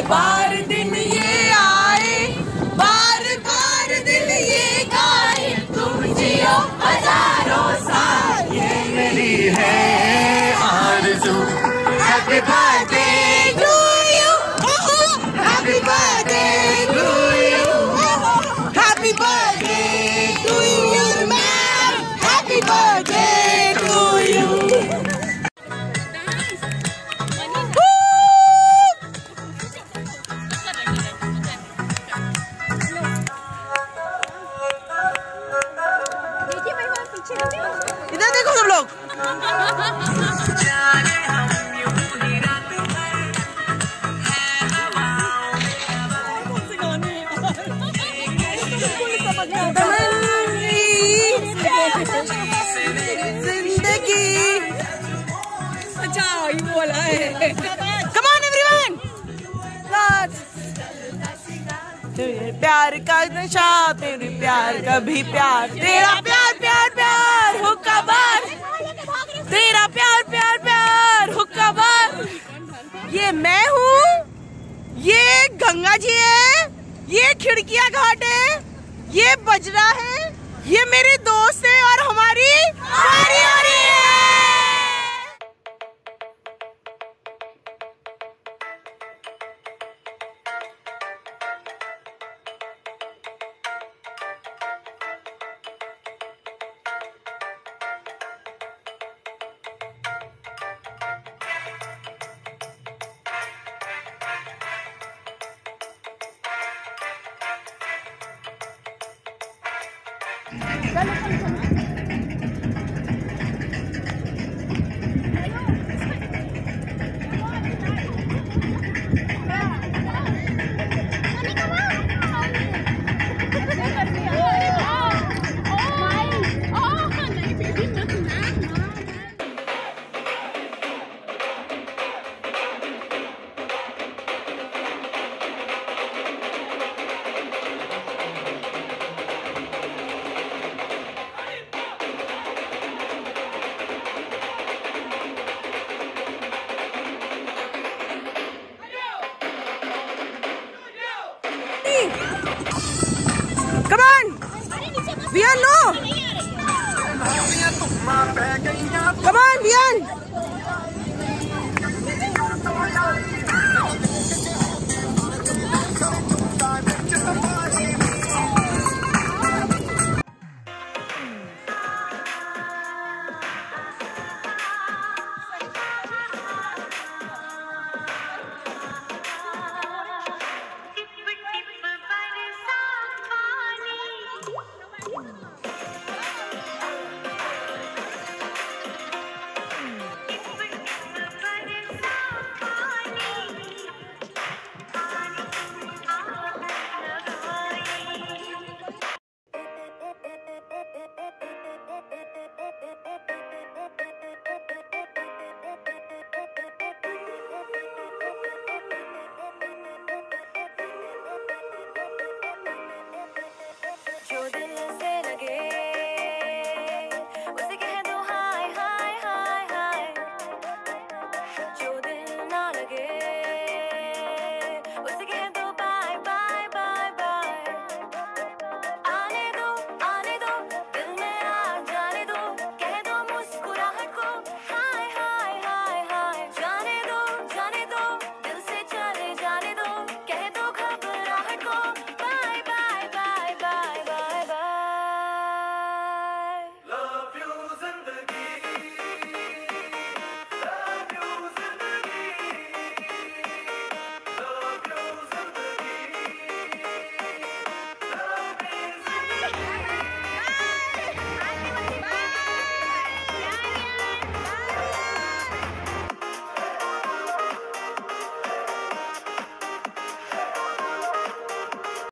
बार दिन ये आए, बार बार दिन ये गाए, तुम जियो हजारों साल, ये मेरी है आरज़ू। Happy birthday to you, happy birthday to you, happy birthday to you ma'am, happy birthday to you. इधर देखो सब लोग। जिंदगी अच्छा ये बोला है। Come on everyone, तेरे प्यार का नशा, तेरे प्यार का भी प्यार, तेरा प्यार प्यार प्यार हुक्का बार, तेरा प्यार प्यार प्यार हुक्का बार। ये मैं हूँ, ये गंगा जी है, ये खिड़कियाँ घाट है, ये बजरा है, ये मेरे दोस्त है और हमारी बारी हो रही है। चलो